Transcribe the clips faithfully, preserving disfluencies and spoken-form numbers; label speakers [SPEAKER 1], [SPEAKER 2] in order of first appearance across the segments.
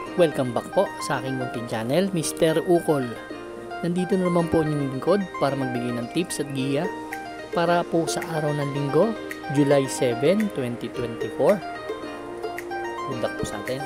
[SPEAKER 1] Welcome back po sa aking munting channel, Mister Ukol. Nandito na naman po yung lingkod para magbigay ng tips at giya para po sa araw ng linggo, July seventh, twenty twenty-four. Good luck po sa atin.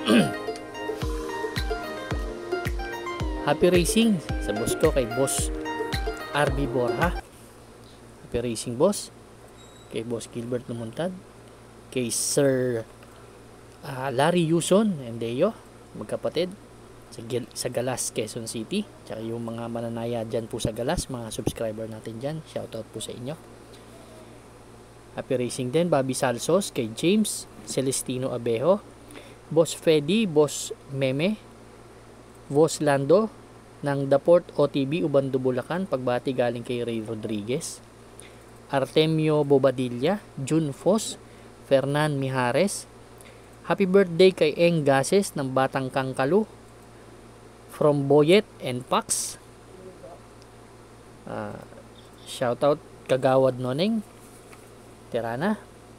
[SPEAKER 1] Happy racing sa boss ko, kay Boss R B Borja. Happy racing boss. Kay Boss Gilbert Lumuntad. Kay Sir uh, Larry Yuson and Deo, magkapatid sa, sa Galas, Quezon City. Tsaka yung mga mananaya dyan po sa Galas, mga subscriber natin dyan, shoutout po sa inyo. Happy racing din Bobby Salsos, kay James Celestino Abejo, Boss Freddy, Boss Meme, Boss Lando ng Daport O T B Ubando Bulacan, pagbati galing kay Ray Rodriguez, Artemio Bobadilla, June Fos, Fernan Mijares. Happy birthday kay Eng Gases ng Batang Kangkalu, from Boyet and Pax. Uh, shoutout Kagawad Noneng Terana.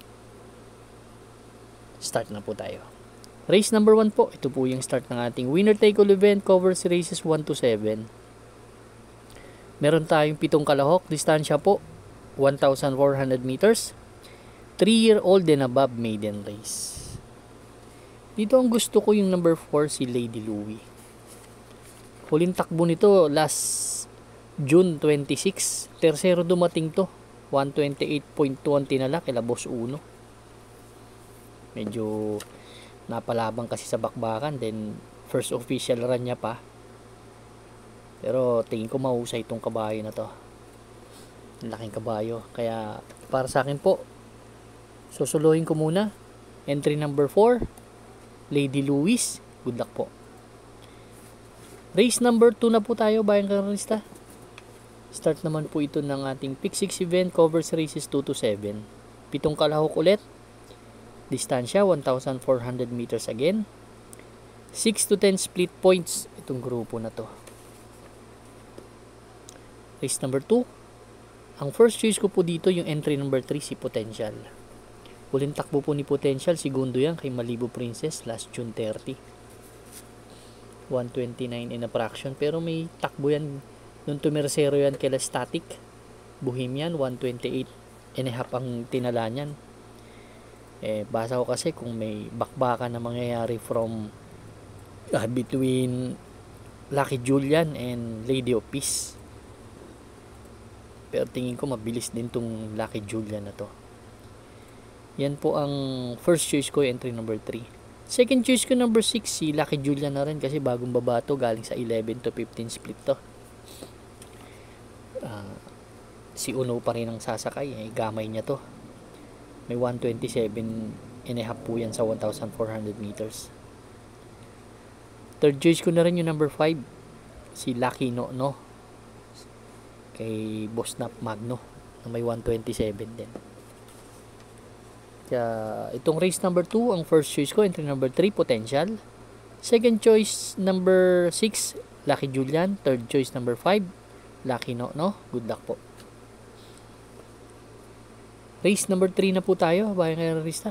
[SPEAKER 1] Start na po tayo. Race number one po. Ito po yung start ng ating winner take all event, covers races one to seven. Meron tayong pitong kalahok. Distansya po one thousand four hundred meters. three year old and above maiden race. Dito ang gusto ko yung number four, si Lady Louie. Huling takbo nito last June twenty-six. Tercero dumating to. one twenty-eight point two ang tinala kila Boss Uno. Medyo napalabang kasi sa bakbakan. Then first official run niya pa. Pero tingin ko mahusay itong kabayo na to. Laking kabayo. Kaya para sa akin po, susuluhin ko muna. Entry number four, Lady Louise. Good luck po. Race number two na po tayo, bayang karalista. Start naman po ito ng ating Pick six event, covers races two to seven. Pitong kalahok ulit. Distansya one thousand four hundred meters again. six to ten split points itong grupo na to. Race number two. Ang first choice ko po dito yung entry number three, si Potential. Huling takbo po ni Potential, segundo yan kay Malibu Princess last June thirty. one twenty-nine in a fraction, pero may takbo yan nung tumersero yan kay Static Bohemian, one twenty-eight and a half ang tinala niyan. Eh, basa ko kasi kung may bakbakan na mangyayari from uh, between Lucky Julian and Lady of Peace. Pero tingin ko mabilis din tong Lucky Julian na to. Yan po ang first choice ko, entry number three. Second choice ko number six, si Lucky Julian na rin kasi bagong baba to, galing sa eleven to fifteen split to. Uh, si Uno pa rin ang sasakay, eh, gamay niya to. May one twenty-seven and a half po yan sa one thousand four hundred meters. Third choice ko na rin yung number five, si Lucky No No kay Boss Nap Magno na may one twenty-seven din. Kaya itong race number two, ang first choice ko, entry number three, Potential. Second choice number six, Lucky Julian. Third choice number five, Lucky No No. Good luck po. Race number three na po tayo, bayang karalista.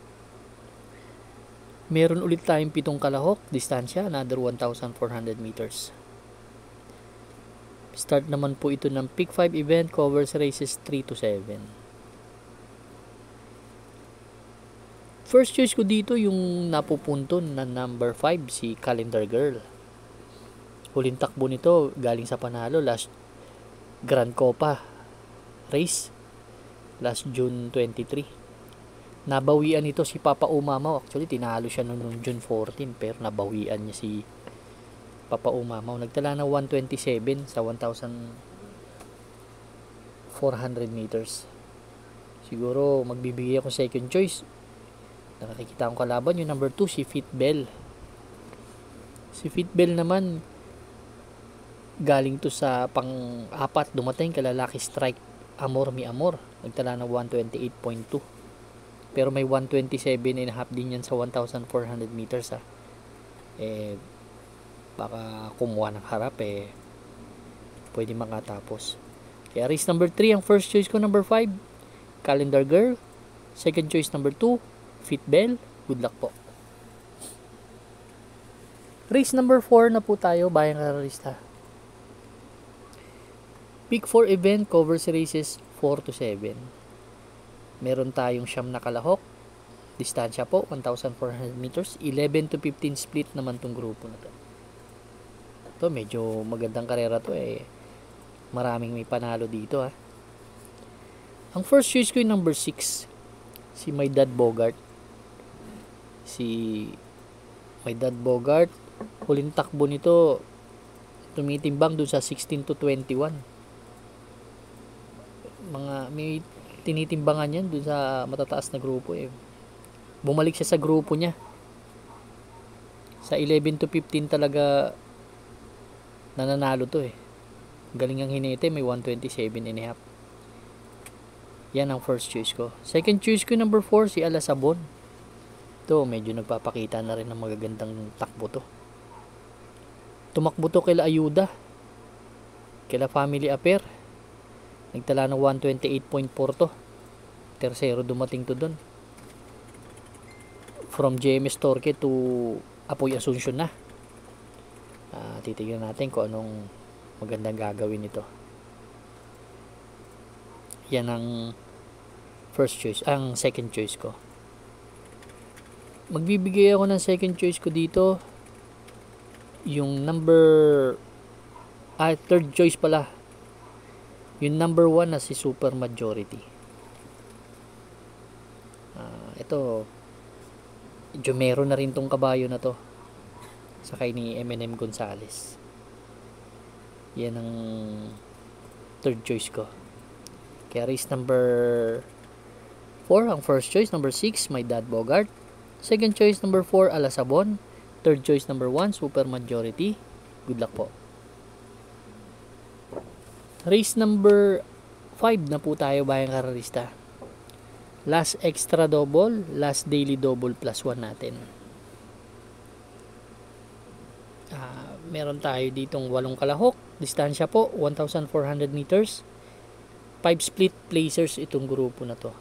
[SPEAKER 1] Meron ulit tayong pitong kalahok, distansya another one thousand four hundred meters. Start naman po ito ng Pick five event, covers races three to seven. First choice ko dito yung napupunton na number five, si Calendar Girl. Huling takbo nito galing sa panalo last Grand Copa race last June twenty-three. Nabawian nito si Papa Umamaw. Actually tinalo siya noong June fourteen, pero nabawian niya si Papa Umamaw. Nagtala na one twenty-seven sa one thousand four hundred meters. Siguro magbibigay ako second choice. Nakikita akong kalaban yung number two, si Fitbel. Si Fitbel naman galing to sa pang-apat, dumating kay Lucky Strike Amor Mi Amor. Nagtala na one twenty-eight point two. Pero may one twenty-seven and a half din yan sa one thousand four hundred meters ha. Eh baka kumuha ng harap eh pwede makatapos. Kaya race number three, ang first choice ko number five, Calendar Girl. Second choice number two, Fitbel. Good luck po. Race number four na po tayo, bayang kararista. Pick four event covers races four to seven. Meron tayong siyam na kalahok. Distansya po, one thousand four hundred meters. eleven to fifteen split naman tong grupo na to. Ito, medyo magandang karera to eh. Maraming may panalo dito ha. Ang first choice ko yung number six. Si My Dad Bogart. Si My Dad Bogart. Huling takbo nito, tumitimbang dun sa sixteen to twenty-one. Mga may tinitimbangan yan dun sa matataas na grupo eh. Bumalik siya sa grupo niya. Sa eleven to fifteen talaga nananalo to eh. Galing ang hinete, may one twenty-seven and a half. Yan ang first choice ko. Second choice ko number four, si Alasabon. Ito, medyo nagpapakita na rin ng magagandang takbo to. Tumakbo to kila Ayuda. Kila Family Affair. Nagtala ng one twenty-eight point four to. Tercero dumating to doon. From J M S Torque to Apoy Asuncion na. Uh, titignan natin kung anong magandang gagawin nito. Yan ang first choice, ang second choice ko. Magbibigay ako ng second choice ko dito. Yung number ah, third choice pala. Yung number one na si Super Majority. Uh, ito, medyo meron na rin tong kabayo na to. Sakay ni M and M Gonzales. Yan ang third choice ko. Kaya race number four ang first choice. Number six, My Dad Bogart. Second choice number four, Alasabon. Third choice number one, Super Majority. Good luck po. Race number five na po tayo, bayang kararista. Last extra double, last daily double plus one natin. Uh, meron tayo ditong walong kalahok. Distansya po, one thousand four hundred meters. five split placers itong grupo na to.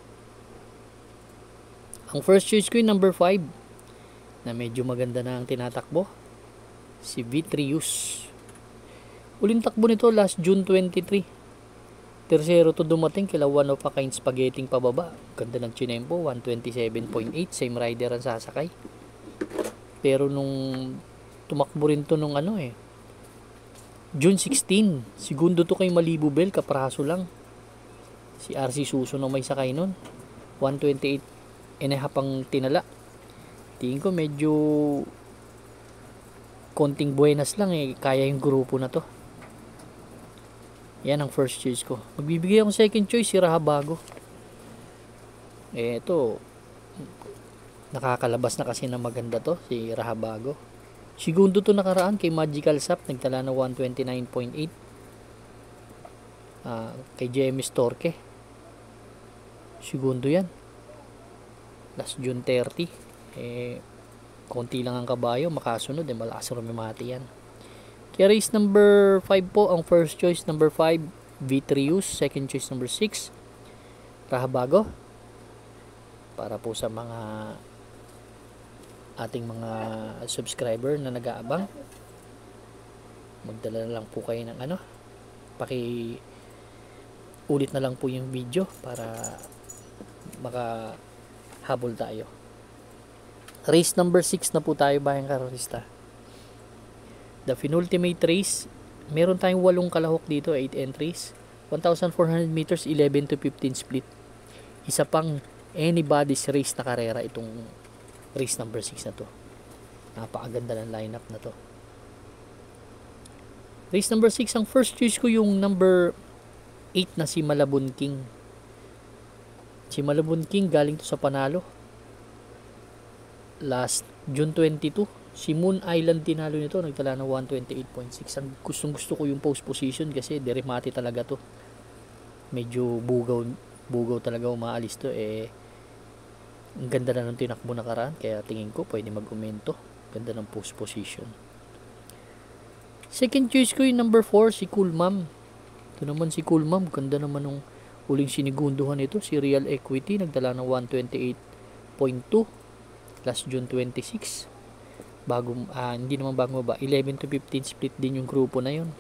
[SPEAKER 1] Ang first choice ko yung number five na medyo maganda na ang tinatakbo, si Vitrius. Uling takbo nito last June twenty-three. Tercero to dumating kila One of a Kind Spaghetti pababa. Ganda ng chinempo, one twenty-seven point eight. Same rider ang sasakay. Pero nung tumakbo rin to nung ano eh, June sixteen, segundo to kay Malibu Bell, kapraso lang. Si R C Suso na may sakay nun, one twenty-eight and a half ang tinala. Tingin ko medyo konting buenas lang eh, kaya yung grupo na to. Yan ang first choice ko. Magbibigay akong second choice, si Rahabago. Eh ito, nakakalabas na kasi na maganda to, si Rahabago. Segundo to nakaraan kay Magical Sap, nagtala na one twenty-nine point eight. Uh, kay J M S Torque. Segundo yan. Last June thirty. Eh, konti lang ang kabayo, makasunod eh, malakas rumimati yan. Kaya race number five po, ang first choice number five, Vitrius. Second choice number six, Rahabago. Para po sa mga ating mga subscriber na nag-aabang, magdala na lang po kayo ng ano, paki ulit na lang po yung video para makahabol tayo. Race number six na po tayo, bayang kararista. The penultimate race, meron tayong walong kalahok dito, eight entries, one thousand four hundred meters, eleven to fifteen split. Isa pang anybody's race na karera itong race number six na to. Napakaganda ng lineup na to. Race number six, ang first choice ko yung number eight na si Malabon King. Si Malabon King galing to sa panalo last June twenty-two. Si Moon Island tinalo nito, nagtala ng one twenty-eight point six. Ang gustong gusto ko yung post position kasi deremati talaga to. Medyo bugaw, bugaw talaga umaalis to eh. Ang ganda na ng tinakbo na karaan, kaya tingin ko pwede mag-umento. Ganda ng post position. Second choice ko yung number four, si Cool Ma'am. Ito naman si Cool Ma'am, ganda naman ng huling sinigunduhan ito, si Real Equity, nagdala ng one twenty-eight point two last June twenty-six. Bago, ah, hindi naman bago ba, eleven to fifteen split din yung grupo na yun.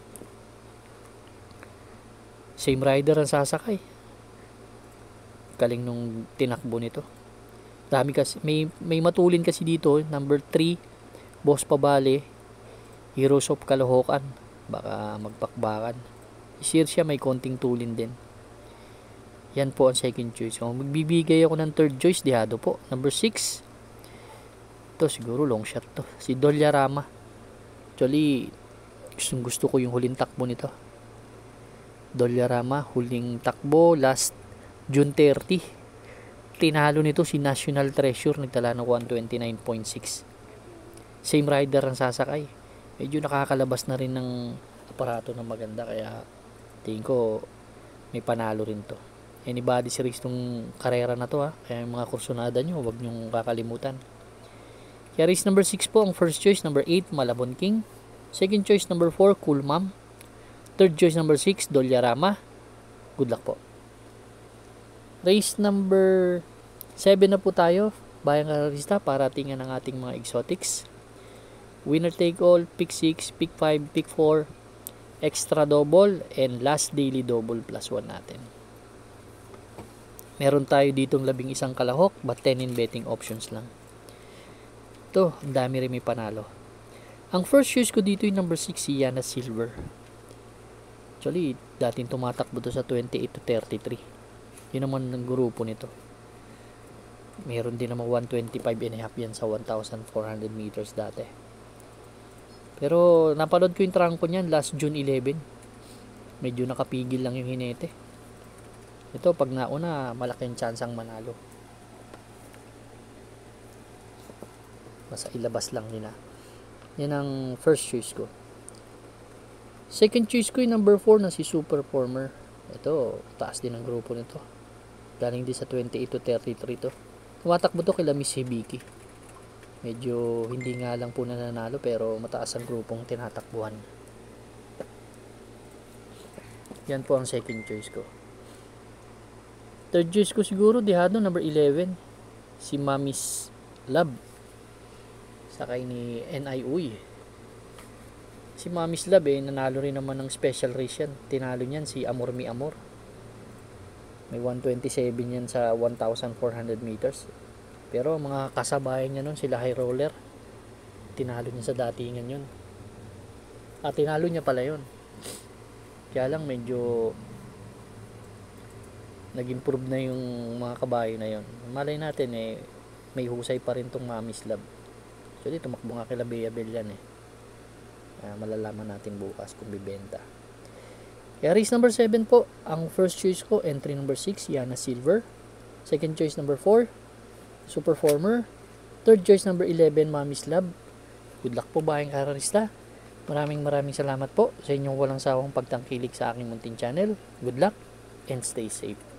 [SPEAKER 1] Same rider ang sasakay. Galing nung tinakbo nito. Dami kasi, may, may matulin kasi dito. Number three, Boss Pabale, Heroes of Caloocan. Baka magpakbakan. Isir siya, may konting tulin din. Yan po ang second choice. Kung magbibigay ako ng third choice, Dihado po. Number six, ito siguro long shot to. Si Dolyarama. Actually, gustong gusto ko yung huling takbo nito. Dolyarama, huling takbo, last June thirty. Tinalo nito si National Treasure, nagtala ng one twenty-nine point six. Same rider ang sasakay. Medyo nakakalabas na rin ng aparato na maganda, kaya tingin ko may panalo rin to. Anybody series tong karera na to ha. Kaya yung mga kursunada nyo, huwag nyong kakalimutan. Kaya race number six po ang first choice. Number eight, Malabon King. Second choice number four, Cool Ma'am. Third choice number six, Dolyarama. Good luck po. Race number seven na po tayo. Bayang Kararista para tingnan ang ating mga exotics. Winner take all, pick six, pick five, pick four, extra double, and last daily double plus one natin. Meron tayo ditong labing isang kalahok, but ten in betting options lang. Ito, ang dami rin may panalo. Ang first choice ko dito yung number six, si Yana Silver. Actually, dating tumatakbo to sa twenty-eight to thirty-three. Yun naman ang grupo nito. Meron din naman one twenty-five and a half yan sa one thousand four hundred meters dati. Pero napanood ko yung trangko niyan last June eleven. Medyo nakapigil lang yung hinete. Ito pag nauna, malaking chance ang manalo. Basta ilabas lang nila. Yan ang first choice ko. Second choice ko yung number four na si Super Former. Ito, taas din ang grupo nito. Galing din sa twenty-eight to thirty-three to. Tumatakbo to kila Miss Hibiki. Medyo hindi nga lang po nananalo pero mataas ang grupong tinatakbuhan. Yan po ang second choice ko. Third choice ko siguro, Dihado, number eleven. Si Mami's Love. Sakay ni N I Uy. Si Mami's Love eh, nanalo rin naman ng special race yan. Tinalo niyan si Amor Mi Amor. May one twenty-seven yan sa one thousand four hundred meters. Pero mga kasabayan niya nun, sila High Roller. Tinalo niya sa datingan yun. At tinalo niya pala yun. Kaya lang medyo nag-improve na yung mga kabayo na yun. Malay natin eh, may husay pa rin tong Mami's Love. Actually, tumakbo nga kila Bea Bell yan eh. Uh, malalaman natin bukas kung bibenta. Kaya race number seven po, ang first choice ko, entry number six, Yana Silver. Second choice number four, Super Former. Third choice number eleven, Mami's Love. Good luck po Bayang Kararista. Maraming maraming salamat po sa inyong walang sawang pagtangkilik sa aking munting channel. Good luck and stay safe.